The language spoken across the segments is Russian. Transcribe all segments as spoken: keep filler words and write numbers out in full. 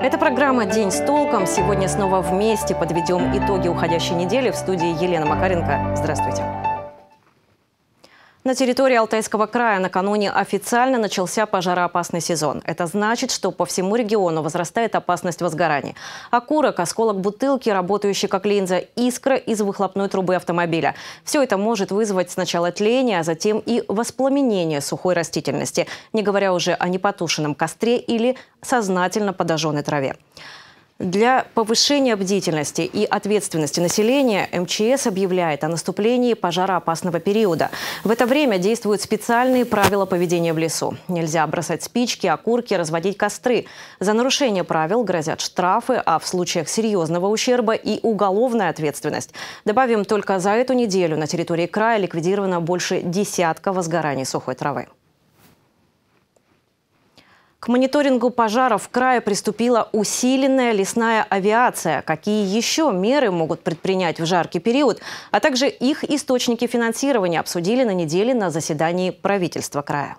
Это программа «День с толком». Сегодня снова вместе подведем итоги уходящей недели. В студии Елена Макаренко. Здравствуйте. На территории Алтайского края накануне официально начался пожароопасный сезон. Это значит, что по всему региону возрастает опасность возгораний. Окурок, осколок бутылки, работающий как линза, искра из выхлопной трубы автомобиля. Все это может вызвать сначала тление, а затем и воспламенение сухой растительности, не говоря уже о непотушенном костре или сознательно подожженной траве. Для повышения бдительности и ответственности населения эм че эс объявляет о наступлении пожароопасного периода. В это время действуют специальные правила поведения в лесу. Нельзя бросать спички, окурки, разводить костры. За нарушение правил грозят штрафы, а в случаях серьезного ущерба и уголовная ответственность. Добавим, только за эту неделю на территории края ликвидировано больше десятка возгораний сухой травы. К мониторингу пожаров в крае приступила усиленная лесная авиация. Какие еще меры могут предпринять в жаркий период, а также их источники финансирования обсудили на неделе на заседании правительства края.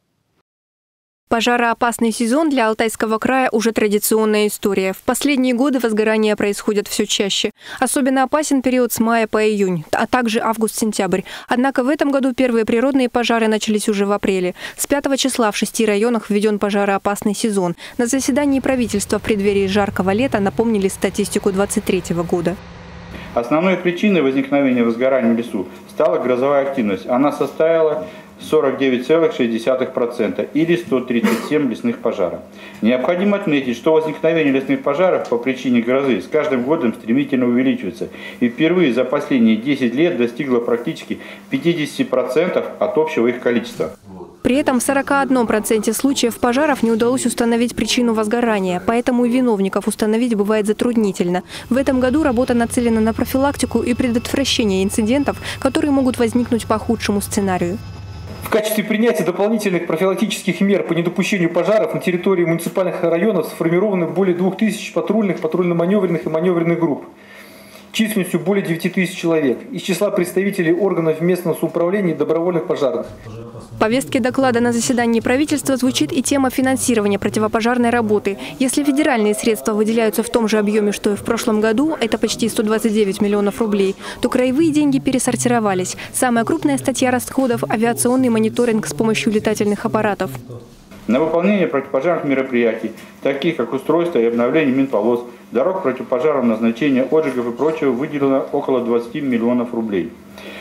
Пожароопасный сезон для Алтайского края уже традиционная история. В последние годы возгорания происходят все чаще. Особенно опасен период с мая по июнь, а также август-сентябрь. Однако в этом году первые природные пожары начались уже в апреле. С пятого числа в шести районах введен пожароопасный сезон. На заседании правительства в преддверии жаркого лета напомнили статистику двадцать третьего года. Основной причиной возникновения возгораний в лесу стала грозовая активность. Она составила сорок девять целых шесть десятых процента или сто тридцать семь лесных пожаров. Необходимо отметить, что возникновение лесных пожаров по причине грозы с каждым годом стремительно увеличивается и впервые за последние десять лет достигло практически пятидесяти процентов от общего их количества. При этом в сорока одном проценте случаев пожаров не удалось установить причину возгорания, поэтому и виновников установить бывает затруднительно. В этом году работа нацелена на профилактику и предотвращение инцидентов, которые могут возникнуть по худшему сценарию. В качестве принятия дополнительных профилактических мер по недопущению пожаров на территории муниципальных районов сформированы более двух тысяч патрульных, патрульно-маневренных и маневренных групп численностью более девяти тысяч человек из числа представителей органов местного самоуправления и добровольных пожарных. В повестке доклада на заседании правительства звучит и тема финансирования противопожарной работы. Если федеральные средства выделяются в том же объеме, что и в прошлом году, это почти сто двадцать девять миллионов рублей, то краевые деньги пересортировались. Самая крупная статья расходов – авиационный мониторинг с помощью летательных аппаратов. На выполнение противопожарных мероприятий, таких как устройство и обновление минполос, дорог противопожарного назначения, отжигов и прочего, выделено около двадцати миллионов рублей.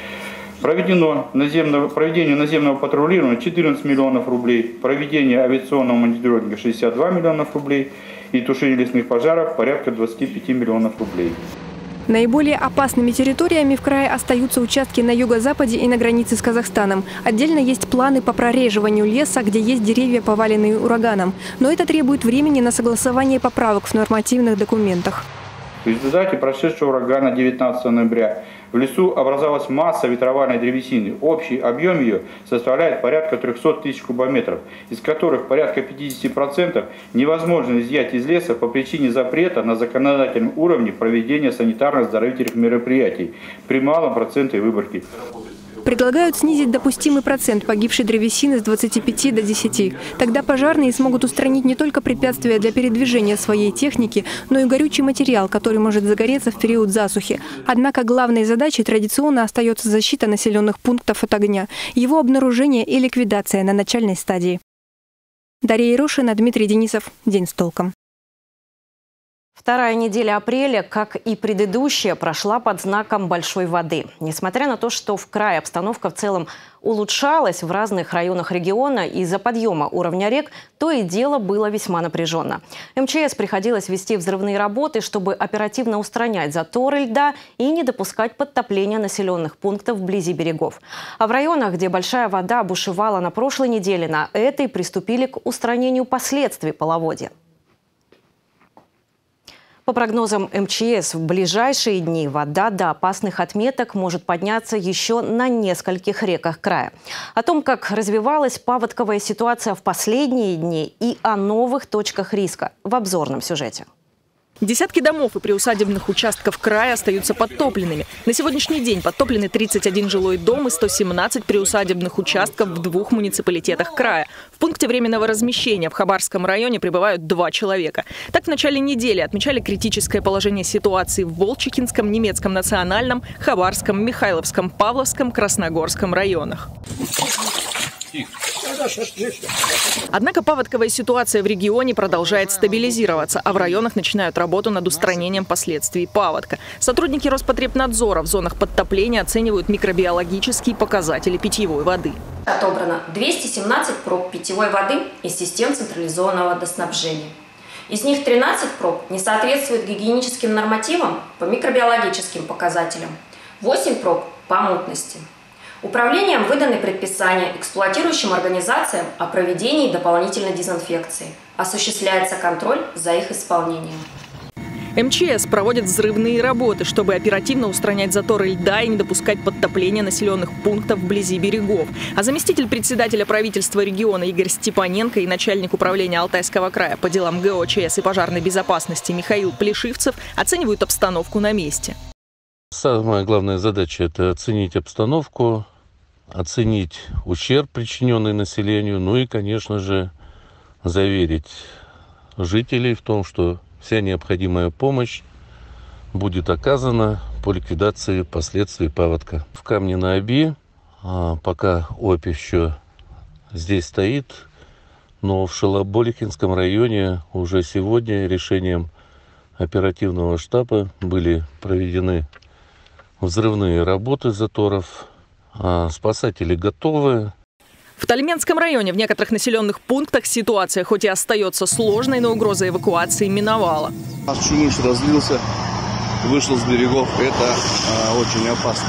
Проведено наземного, проведение наземного патрулирования четырнадцать миллионов рублей, проведение авиационного мониторинга шестьдесят два миллионов рублей и тушение лесных пожаров порядка двадцати пяти миллионов рублей. Наиболее опасными территориями в крае остаются участки на юго-западе и на границе с Казахстаном. Отдельно есть планы по прореживанию леса, где есть деревья, поваленные ураганом. Но это требует времени на согласование поправок в нормативных документах. В результате прошедшего урагана девятнадцатого ноября в лесу образовалась масса ветровальной древесины. Общий объем ее составляет порядка трёхсот тысяч кубометров, из которых порядка пятидесяти процентов невозможно изъять из леса по причине запрета на законодательном уровне проведения санитарно-оздоровительных мероприятий при малом проценте выборки. Предлагают снизить допустимый процент погибшей древесины с двадцати пяти до десяти. Тогда пожарные смогут устранить не только препятствия для передвижения своей техники, но и горючий материал, который может загореться в период засухи. Однако главной задачей традиционно остается защита населенных пунктов от огня, его обнаружение и ликвидация на начальной стадии. Дарья Ерошина, Дмитрий Денисов. День с толком. Вторая неделя апреля, как и предыдущая, прошла под знаком большой воды. Несмотря на то, что в крае обстановка в целом улучшалась в разных районах региона из-за подъема уровня рек, то и дело было весьма напряженно. эм че эс приходилось вести взрывные работы, чтобы оперативно устранять заторы льда и не допускать подтопления населенных пунктов вблизи берегов. А в районах, где большая вода бушевала на прошлой неделе, на этой приступили к устранению последствий половодья. По прогнозам эм че эс, в ближайшие дни вода до опасных отметок может подняться еще на нескольких реках края. О том, как развивалась паводковая ситуация в последние дни и о новых точках риска в обзорном сюжете. Десятки домов и приусадебных участков края остаются подтопленными. На сегодняшний день подтоплены тридцать один жилой дом и сто семнадцать приусадебных участков в двух муниципалитетах края. В пункте временного размещения в Хабаровском районе пребывают два человека. Так, в начале недели отмечали критическое положение ситуации в Волчекинском, Немецком национальном, Хабаровском, Михайловском, Павловском, Красногорском районах. Однако паводковая ситуация в регионе продолжает стабилизироваться, а в районах начинают работу над устранением последствий паводка. Сотрудники Роспотребнадзора в зонах подтопления оценивают микробиологические показатели питьевой воды. Отобрано двести семнадцать проб питьевой воды из систем централизованного водоснабжения. Из них тринадцать проб не соответствуют гигиеническим нормативам по микробиологическим показателям, восемь проб по мутности. Управлением выданы предписания эксплуатирующим организациям о проведении дополнительной дезинфекции. Осуществляется контроль за их исполнением. эм че эс проводит взрывные работы, чтобы оперативно устранять заторы льда и не допускать подтопления населенных пунктов вблизи берегов. А заместитель председателя правительства региона Игорь Степаненко и начальник управления Алтайского края по делам гэ о че эс и пожарной безопасности Михаил Плешивцев оценивают обстановку на месте. Самая главная задача – это оценить обстановку, оценить ущерб, причиненный населению, ну и, конечно же, заверить жителей в том, что вся необходимая помощь будет оказана по ликвидации последствий паводка. В Камне-на-Оби пока Обь еще здесь стоит, но в Шалаболикинском районе уже сегодня решением оперативного штаба были проведены взрывные работы заторов. Спасатели готовы. В Тальменском районе в некоторых населенных пунктах ситуация хоть и остается сложной, но угроза эвакуации миновала. Наш Чумыш разлился, вышел с берегов. Это а, очень опасно.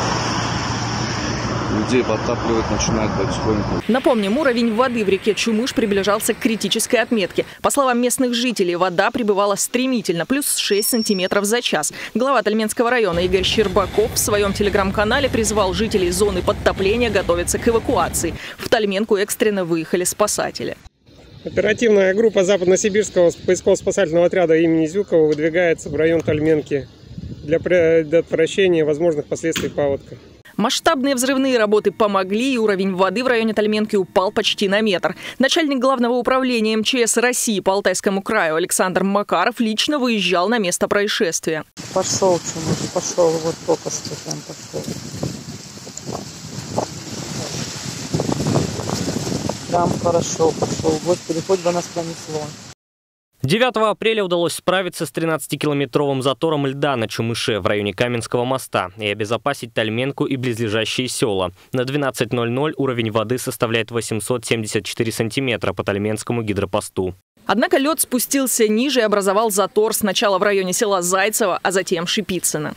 Людей подтапливать начинают потихоньку. Напомним, уровень воды в реке Чумыш приближался к критической отметке. По словам местных жителей, вода прибывала стремительно, плюс шесть сантиметров за час. Глава Тальменского района Игорь Щербаков в своем телеграм-канале призвал жителей зоны подтопления готовиться к эвакуации. В Тальменку экстренно выехали спасатели. Оперативная группа Западно-Сибирского поисково-спасательного отряда имени Зюкова выдвигается в район Тальменки для предотвращения возможных последствий паводка. Масштабные взрывные работы помогли, и уровень воды в районе Тальменки упал почти на метр. Начальник главного управления эм че эс России по Алтайскому краю Александр Макаров лично выезжал на место происшествия. Пошел, Чумыш, пошел, вот только что там пошел. Прям хорошо пошел. Господи, хоть бы нас пронесло. девятого апреля удалось справиться с тринадцатикилометровым затором льда на Чумыше в районе Каменского моста и обезопасить Тальменку и близлежащие села. На двенадцать ноль ноль уровень воды составляет восемьсот семьдесят четыре сантиметра по Тальменскому гидропосту. Однако лед спустился ниже и образовал затор сначала в районе села Зайцево, а затем Шипицыно.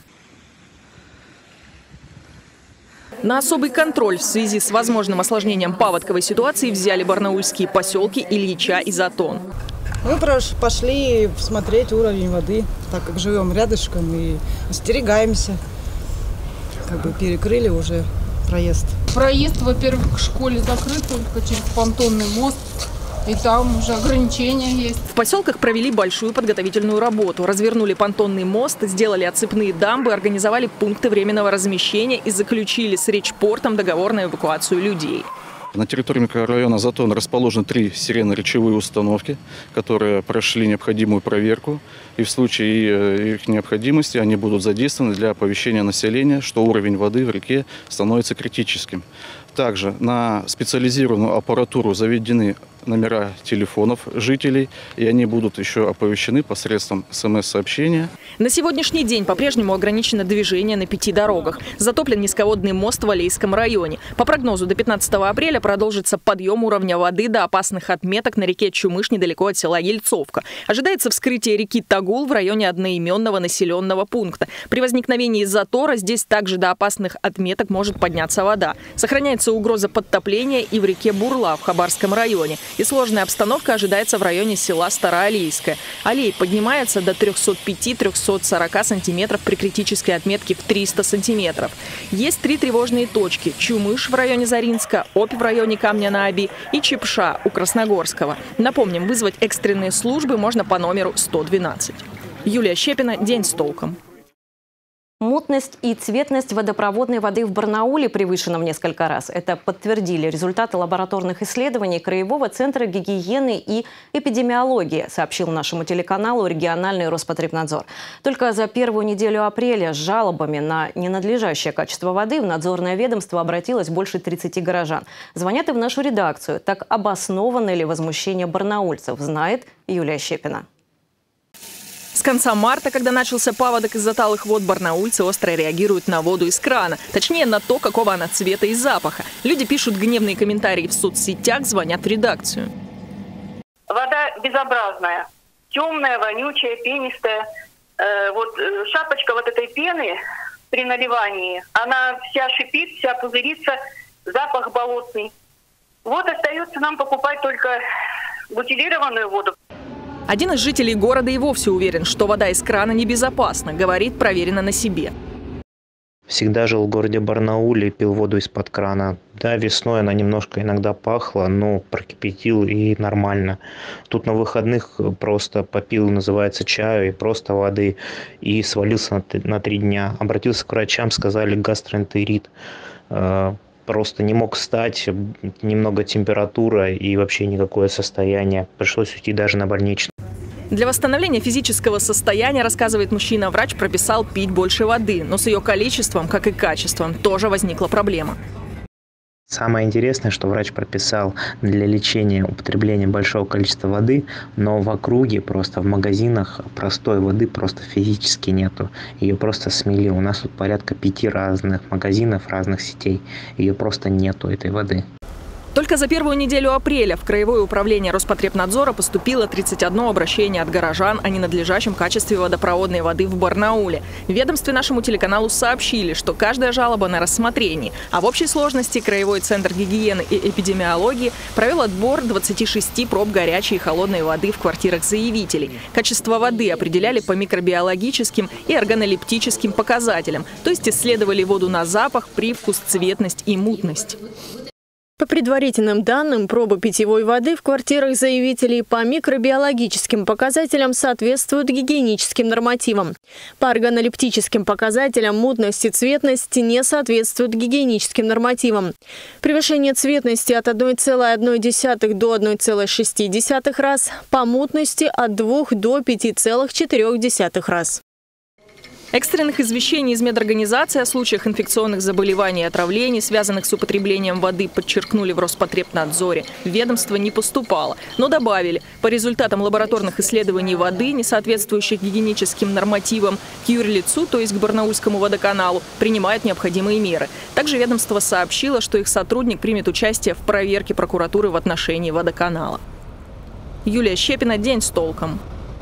На особый контроль в связи с возможным осложнением паводковой ситуации взяли барнаульские поселки Ильича и Затон. Мы пошли смотреть уровень воды, так как живем рядышком и остерегаемся. Как бы перекрыли уже проезд. Проезд, во-первых, к школе закрыт только через понтонный мост. И там уже ограничения есть. В поселках провели большую подготовительную работу. Развернули понтонный мост, сделали отцепные дамбы, организовали пункты временного размещения и заключили с Речпортом договор на эвакуацию людей. На территории микрорайона Затон расположены три сиренно-речевые установки, которые прошли необходимую проверку. И в случае их необходимости они будут задействованы для оповещения населения, что уровень воды в реке становится критическим. Также на специализированную аппаратуру заведены номера телефонов жителей, и они будут еще оповещены посредством эс эм эс-сообщения. На сегодняшний день по-прежнему ограничено движение на пяти дорогах. Затоплен низководный мост в Алейском районе. По прогнозу, до пятнадцатого апреля продолжится подъем уровня воды до опасных отметок на реке Чумыш недалеко от села Ельцовка. Ожидается вскрытие реки Тагул в районе одноименного населенного пункта. При возникновении затора здесь также до опасных отметок может подняться вода. Сохраняется угроза подтопления и в реке Бурла в Хабаровском районе. И сложная обстановка ожидается в районе села Староалейское. Алей поднимается до трёхсот пяти — трёхсот сорока сантиметров при критической отметке в триста сантиметров. Есть три тревожные точки – Чумыш в районе Заринска, Обь в районе Камня-на-Оби и Чепша у Красногорского. Напомним, вызвать экстренные службы можно по номеру сто двенадцать. Юлия Щепина, «День с толком». Мутность и цветность водопроводной воды в Барнауле превышена в несколько раз. Это подтвердили результаты лабораторных исследований Краевого центра гигиены и эпидемиологии, сообщил нашему телеканалу региональный Роспотребнадзор. Только за первую неделю апреля с жалобами на ненадлежащее качество воды в надзорное ведомство обратилось больше тридцати горожан. Звонят и в нашу редакцию. Так обосновано ли возмущение барнаульцев, знает Юлия Щепина. С конца марта, когда начался паводок из-за талых вод, барнаульцы остро реагируют на воду из крана. Точнее, на то, какого она цвета и запаха. Люди пишут гневные комментарии в соцсетях, звонят в редакцию. Вода безобразная, темная, вонючая, пенистая. Э, вот э, шапочка вот этой пены при наливании, она вся шипит, вся пузырится, запах болотный. Вот остается нам покупать только бутилированную воду. Один из жителей города и вовсе уверен, что вода из крана небезопасна, говорит, проверено на себе. Всегда жил в городе Барнауле, пил воду из-под крана. Да, весной она немножко иногда пахла, но прокипятил и нормально. Тут на выходных просто попил, называется, чаю и просто воды и свалился на три дня. Обратился к врачам, сказали гастроэнтерит. Просто не мог встать, немного температура и вообще никакое состояние. Пришлось уйти даже на больничный. Для восстановления физического состояния, рассказывает мужчина, врач прописал пить больше воды. Но с ее количеством, как и качеством, тоже возникла проблема. Самое интересное, что врач прописал для лечения употребления большого количества воды, но в округе, просто в магазинах простой воды просто физически нету. Ее просто смели. У нас тут порядка пяти разных магазинов, разных сетей. Ее просто нету, этой воды. Только за первую неделю апреля в Краевое управление Роспотребнадзора поступило тридцать одно обращение от горожан о ненадлежащем качестве водопроводной воды в Барнауле. В ведомстве нашему телеканалу сообщили, что каждая жалоба на рассмотрении. А в общей сложности Краевой центр гигиены и эпидемиологии провел отбор двадцати шести проб горячей и холодной воды в квартирах заявителей. Качество воды определяли по микробиологическим и органолептическим показателям, то есть исследовали воду на запах, привкус, цветность и мутность. По предварительным данным, пробы питьевой воды в квартирах заявителей по микробиологическим показателям соответствуют гигиеническим нормативам. По органолептическим показателям мутность и цветность не соответствуют гигиеническим нормативам. Превышение цветности от одной целой одной десятой до одной целой шести десятых раз, по мутности от двух до пяти целых четырёх десятых раз. Экстренных извещений из медорганизации о случаях инфекционных заболеваний и отравлений, связанных с употреблением воды, подчеркнули в Роспотребнадзоре. Ведомство не поступало, но добавили, по результатам лабораторных исследований воды, не соответствующих гигиеническим нормативам, к юрлицу, то есть к Барнаульскому водоканалу, принимают необходимые меры. Также ведомство сообщило, что их сотрудник примет участие в проверке прокуратуры в отношении водоканала. Юлия Щепина, «День с толком».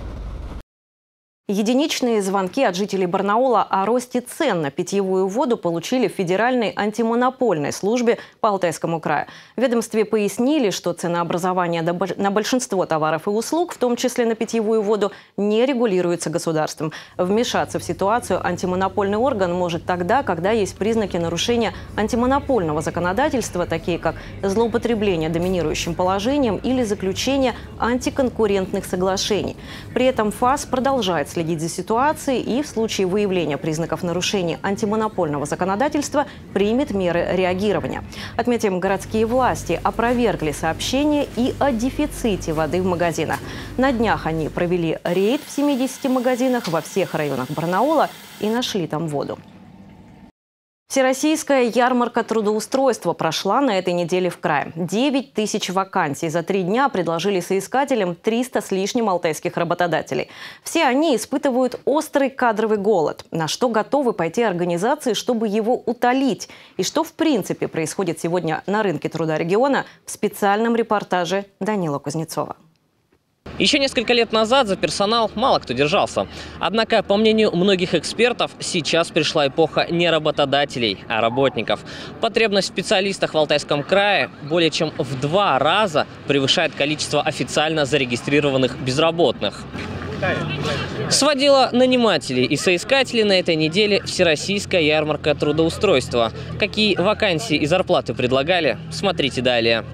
Единичные звонки от жителей Барнаула о росте цен на питьевую воду получили в Федеральной антимонопольной службе по Алтайскому краю. В ведомстве пояснили, что ценообразование на большинство товаров и услуг, в том числе на питьевую воду, не регулируется государством. Вмешаться в ситуацию антимонопольный орган может тогда, когда есть признаки нарушения антимонопольного законодательства, такие как злоупотребление доминирующим положением или заключение антиконкурентных соглашений. При этом ФАС продолжает следить за ситуацией и в случае выявления признаков нарушения антимонопольного законодательства примет меры реагирования. Отметим, городские власти опровергли сообщения и о дефиците воды в магазинах. На днях они провели рейд в семидесяти магазинах во всех районах Барнаула и нашли там воду. Всероссийская ярмарка трудоустройства прошла на этой неделе в крае. девять тысяч вакансий за три дня предложили соискателям триста с лишним алтайских работодателей. Все они испытывают острый кадровый голод. На что готовы пойти организации, чтобы его утолить? И что в принципе происходит сегодня на рынке труда региона, в специальном репортаже Данила Кузнецова. Еще несколько лет назад за персонал мало кто держался. Однако, по мнению многих экспертов, сейчас пришла эпоха не работодателей, а работников. Потребность в специалистах в Алтайском крае более чем в два раза превышает количество официально зарегистрированных безработных. Сводила нанимателей и соискателей на этой неделе Всероссийская ярмарка трудоустройства. Какие вакансии и зарплаты предлагали, смотрите далее.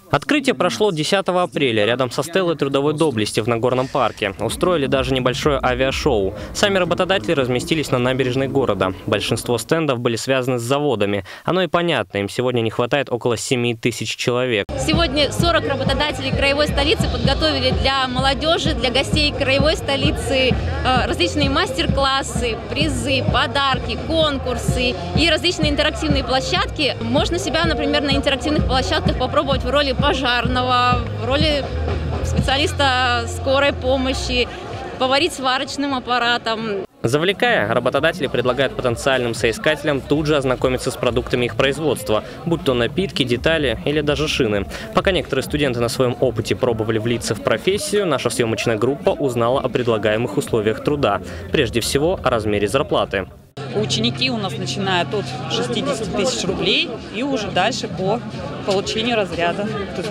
Открытие прошло десятого апреля рядом со стелой трудовой доблести в Нагорном парке. Устроили даже небольшое авиашоу. Сами работодатели разместились на набережной города. Большинство стендов были связаны с заводами. Оно и понятно, им сегодня не хватает около семи тысяч человек. Сегодня сорок работодателей краевой столицы подготовили для молодежи, для гостей краевой столицы различные мастер-классы, призы, подарки, конкурсы и различные интерактивные площадки. Можно себя, например, на интерактивных площадках попробовать в роли пожарного, в роли специалиста скорой помощи, поварить сварочным аппаратом. Завлекая, работодатели предлагают потенциальным соискателям тут же ознакомиться с продуктами их производства, будь то напитки, детали или даже шины. Пока некоторые студенты на своем опыте пробовали влиться в профессию, наша съемочная группа узнала о предлагаемых условиях труда. Прежде всего, о размере зарплаты. Ученики у нас начинают от шестидесяти тысяч рублей и уже дальше по получению разряда.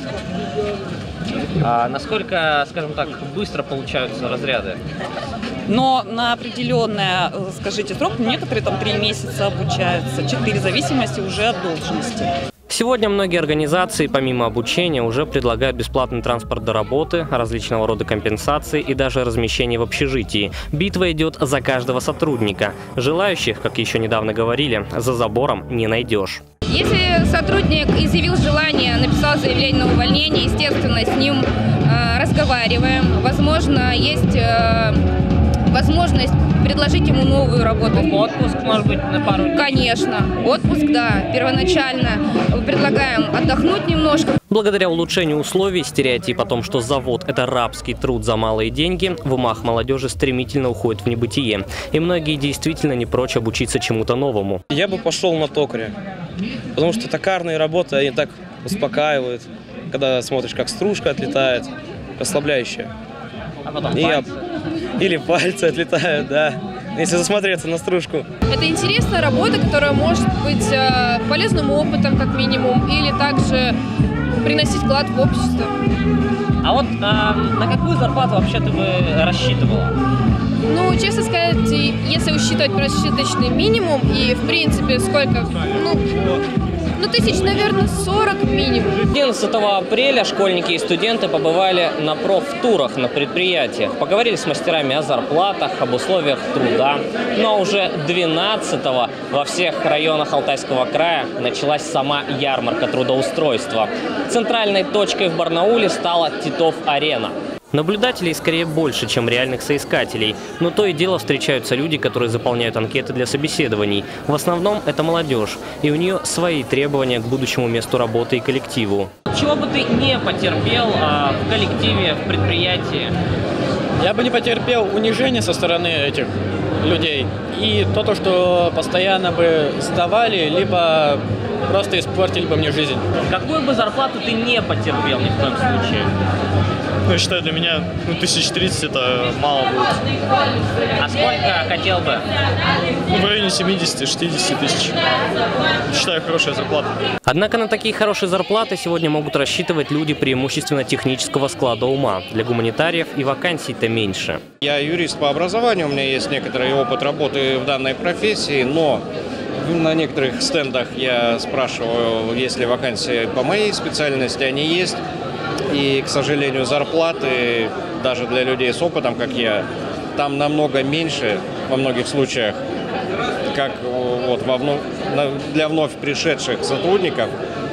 А насколько, скажем так, быстро получаются разряды? Но на определенное, скажите, срок, некоторые там три месяца обучаются, четыре, в зависимости уже от должности. Сегодня многие организации, помимо обучения, уже предлагают бесплатный транспорт до работы, различного рода компенсации и даже размещение в общежитии. Битва идет за каждого сотрудника. Желающих, как еще недавно говорили, за забором не найдешь. Если сотрудник изъявил желание, написал заявление на увольнение, естественно, с ним э, разговариваем. Возможно, есть э, возможность предложить ему новую работу. Отпуск, может быть, на пару дней? Конечно. Отпуск, да. Первоначально предлагаем отдохнуть немножко. Благодаря улучшению условий, стереотип о том, что завод – это рабский труд за малые деньги, в умах молодежи стремительно уходит в небытие. И многие действительно не прочь обучиться чему-то новому. Я бы пошел на токаря, потому что токарные работы, они так успокаивают, когда смотришь, как стружка отлетает, расслабляющая. А потом И пальцы. Я... Или пальцы отлетают, да, если засмотреться на стружку. Это интересная работа, которая может быть полезным опытом, как минимум, или также приносить вклад в общество. А вот а, на какую зарплату вообще ты бы рассчитывала? Ну, честно сказать, если учитывать прожиточный минимум и, в принципе, сколько, ну, ну тысяч, наверное, сорок минимум. одиннадцатого апреля школьники и студенты побывали на профтурах на предприятиях, поговорили с мастерами о зарплатах, об условиях труда. Но уже двенадцатого во всех районах Алтайского края началась сама ярмарка трудоустройства. Центральной точкой в Барнауле стала Титов-арена. Наблюдателей скорее больше, чем реальных соискателей. Но то и дело встречаются люди, которые заполняют анкеты для собеседований. В основном это молодежь, и у нее свои требования к будущему месту работы и коллективу. Чего бы ты не потерпел а, в коллективе, в предприятии? Я бы не потерпел унижения со стороны этих людей. И то, то, что постоянно бы сдавали, либо просто испортили бы мне жизнь. Какую бы зарплату ты не потерпел ни в коем случае? Ну, я считаю, для меня ну, тысяч тридцать это мало будет. А сколько хотел бы? Ну, в районе семидесяти-шестидесяти тысяч. Считаю, хорошая зарплата. Однако на такие хорошие зарплаты сегодня могут рассчитывать люди преимущественно технического склада ума. Для гуманитариев и вакансий-то меньше. Я юрист по образованию, у меня есть некоторый опыт работы в данной профессии, но на некоторых стендах я спрашиваю, есть ли вакансии по моей специальности, они есть. И, к сожалению, зарплаты даже для людей с опытом, как я, там намного меньше во многих случаях, как вот во вновь, для вновь пришедших сотрудников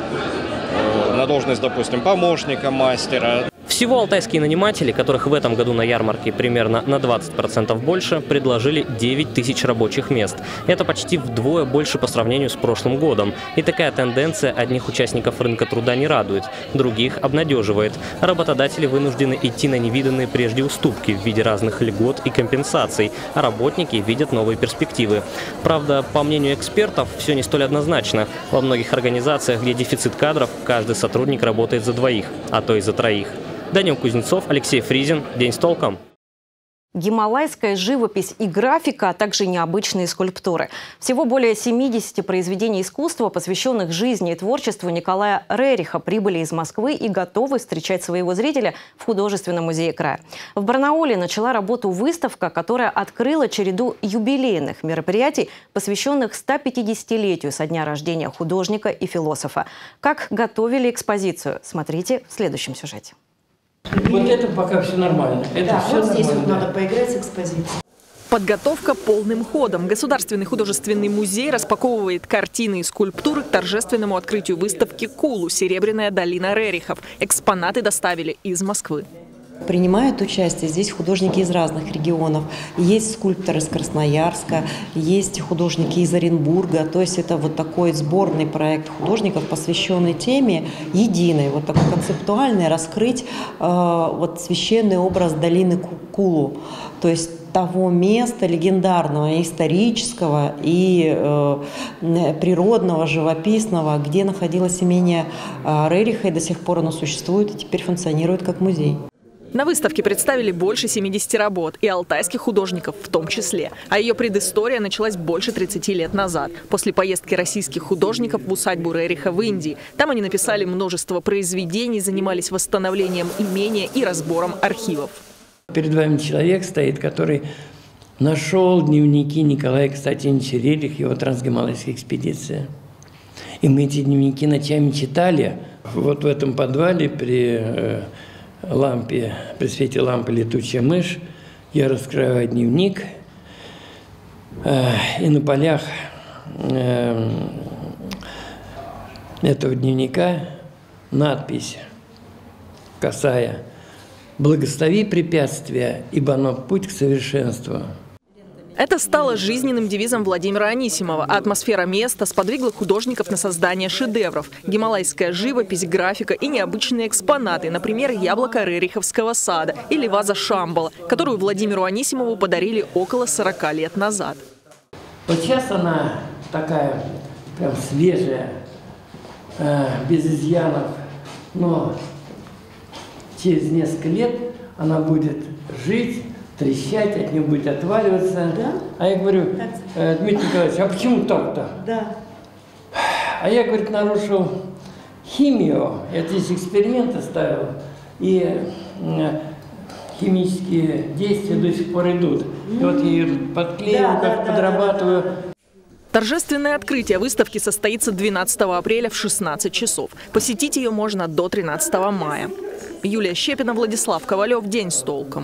на должность, допустим, помощника, мастера. Всего алтайские наниматели, которых в этом году на ярмарке примерно на двадцать процентов больше, предложили девять тысяч рабочих мест. Это почти вдвое больше по сравнению с прошлым годом. И такая тенденция одних участников рынка труда не радует, других обнадеживает. Работодатели вынуждены идти на невиданные прежде уступки в виде разных льгот и компенсаций, а работники видят новые перспективы. Правда, по мнению экспертов, все не столь однозначно. Во многих организациях, где дефицит кадров, каждый сотрудник работает за двоих, а то и за троих. Данил Кузнецов, Алексей Фризин. День с толком. Гималайская живопись и графика, а также необычные скульптуры. Всего более семидесяти произведений искусства, посвященных жизни и творчеству Николая Рериха, прибыли из Москвы и готовы встречать своего зрителя в художественном музее края. В Барнауле начала работу выставка, которая открыла череду юбилейных мероприятий, посвященных стопятидесятилетию со дня рождения художника и философа. Как готовили экспозицию, смотрите в следующем сюжете. Вот это пока все нормально. Это да, все вот нормально. здесь вот надо поиграть с экспозицией. Подготовка полным ходом. Государственный художественный музей распаковывает картины и скульптуры к торжественному открытию выставки «Кулу. Серебряная долина Рерихов». Экспонаты доставили из Москвы. Принимают участие здесь художники из разных регионов. Есть скульпторы из Красноярска, есть художники из Оренбурга. То есть это вот такой сборный проект художников, посвященный теме единой, вот такой концептуальный, раскрыть э, вот священный образ долины Кулу. То есть того места легендарного, исторического и э, природного, живописного, где находилось имение э, Рериха, и до сих пор оно существует и теперь функционирует как музей. На выставке представили больше семидесяти работ, и алтайских художников в том числе. А ее предыстория началась больше тридцати лет назад, после поездки российских художников в усадьбу Рериха в Индии. Там они написали множество произведений, занимались восстановлением имения и разбором архивов. Перед вами человек стоит, который нашел дневники Николая Константиновича Рериха, его трансгималайская экспедиция. И мы эти дневники ночами читали. Вот в этом подвале при лампе, при свете лампы «Летучая мышь» я раскрываю дневник, и на полях этого дневника надпись косая: «Благослови препятствия, ибо оно путь к совершенству». Это стало жизненным девизом Владимира Анисимова, а атмосфера места сподвигла художников на создание шедевров. Гималайская живопись, графика и необычные экспонаты, например, яблоко Рериховского сада или ваза Шамбала, которую Владимиру Анисимову подарили около сорока лет назад. Вот сейчас она такая прям свежая, без изъянов, но через несколько лет она будет жить, трещать, от нее будет отваливаться. Да? А я говорю: э, Дмитрий Николаевич, а почему так-то? Да. А я, говорит, нарушил химию. Я здесь эксперименты ставил, и э, химические действия до сих пор идут. И вот я ее подклеиваю, да, как да, подрабатываю. Да, да, да. Торжественное открытие выставки состоится двенадцатого апреля в шестнадцать часов. Посетить ее можно до тринадцатого мая. Юлия Щепина, Владислав Ковалев. День с толком.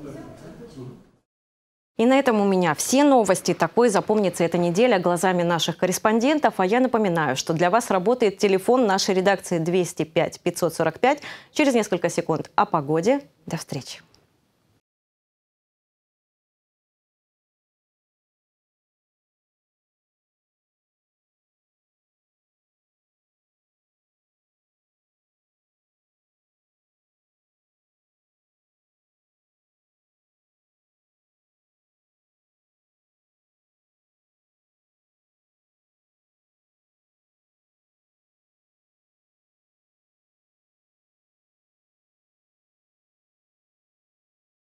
И на этом у меня все новости. Такой запомнится эта неделя глазами наших корреспондентов. А я напоминаю, что для вас работает телефон нашей редакции двести пять пятьсот сорок пять. Через несколько секунд о погоде. До встречи.